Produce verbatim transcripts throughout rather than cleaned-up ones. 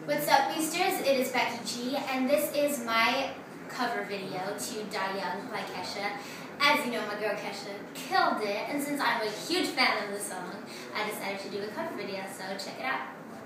What's up, Boosters? It is Becky G, and this is my cover video to Die Young by Kesha. As you know, my girl Kesha killed it, and since I'm a huge fan of the song, I decided to do a cover video, so check it out.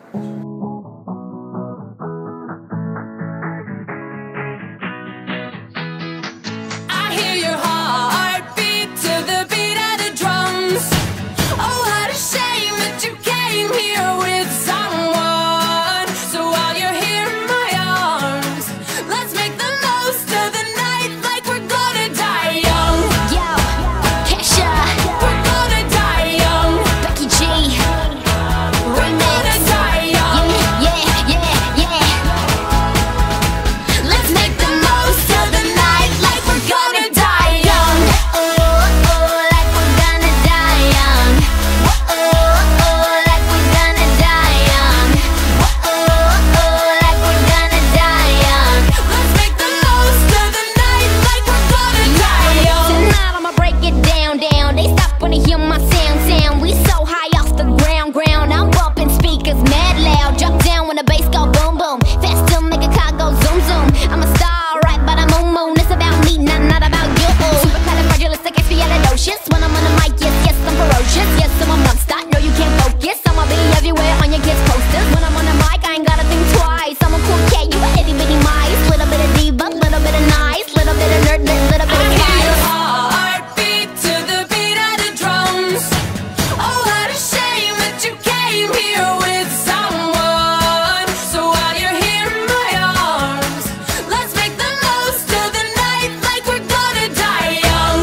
I hear your heart beat to the beat of the drums. Oh, what a shame that you came here with someone. So while you're here in my arms, let's make the most of the night like we're gonna die young. Yo, Kesha, We're gonna die young. Becky G, We're gonna die young. yeah, yeah, yeah. Let's make the most of the night like we're gonna die young. Oh, oh, like we're gonna die young. Oh, oh, like we're gonna die young. Oh, oh, like we're gonna die young. Let's make the most of the night like we're gonna die young. Tonight I'ma break it down, down. They stop when they hear my sound, sound. We so high off the ground, ground. I'm bumping speakers mad loud. Drop down when the bass go boom, boom. Faster, make a car go zoom, zoom. I'm a star, right by the moon, moon. It's about me, not, not about you. Supercalifragilisticexpialidocious. When I'm on the mic, yes, yes, I'm ferocious. Yes, I'm a monster. No, you can't focus. I'ma be everywhere on your kids' posters. When I'm on the mic, I ain't gotta think twice. I'm a cool cat, you a itty bitty mice. Little bit of diva, little bit of nice, little bit of nerd, little bit I of hear your spice. heart beat to the beat of the drums. Oh, what a shame that you came here with someone. So while you're here in my arms, let's make the most of the night like we're gonna die young.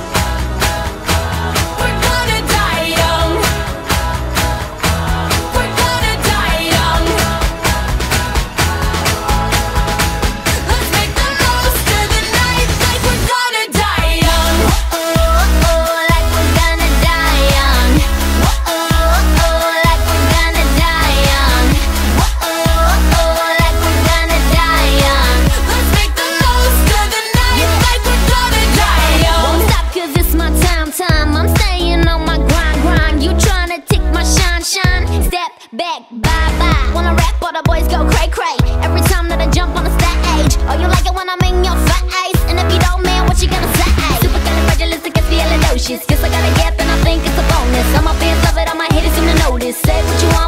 We're gonna die young. We're gonna die young. Let's make the most of the night like we're gonna die young. Oh, oh, like we're gonna die young. Oh, oh, like we're gonna die young. Oh, oh, like we're gonna die young. Let's make the most of the night like we're gonna die young. Won't stop 'cause it's my time, time. I'm staying on my grind, grind. You tryna take my shine, shine. Step back, bye, bye. Wanna rap, all the boys go cray, cray. Every time that I jump on the stage. Oh, you like it when I'm in your face? And if you don't, man, what you gonna say? Supercalifragilisticexpialidocious. Guess I got a gap and I think it's a bonus. All my fans love it, all my haters seem to notice. Say what you want.